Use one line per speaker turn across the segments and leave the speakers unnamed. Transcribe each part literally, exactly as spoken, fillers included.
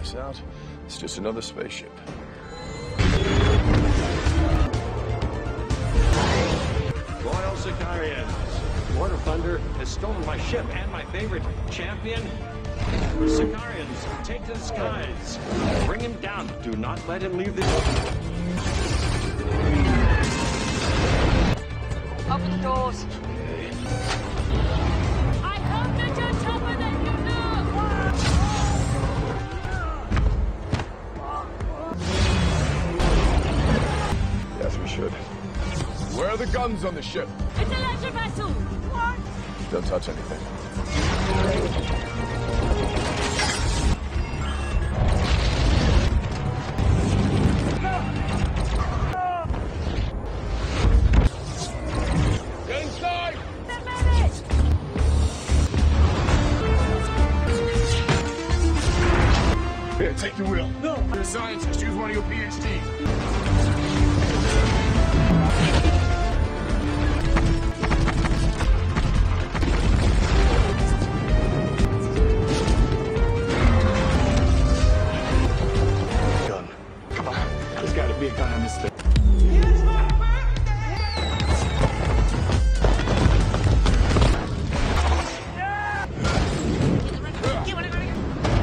this out. It's just another spaceship.
Royal Sicarians. Lord of Thunder has stolen my ship and my favorite champion. Sicarians, take to the skies. Bring him down. Do not let him leave the...
Open the doors. I hope that you're tougher than you know.
Yes, we should. Where are the guns on the ship?
It's a leisure vessel. What?
Don't touch anything. Get inside!
The minute!
Here, take the wheel. No! You're a scientist. Use one of your PhDs.
Be a gun on this thing.
It's my birthday!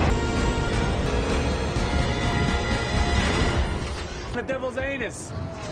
The devil's anus.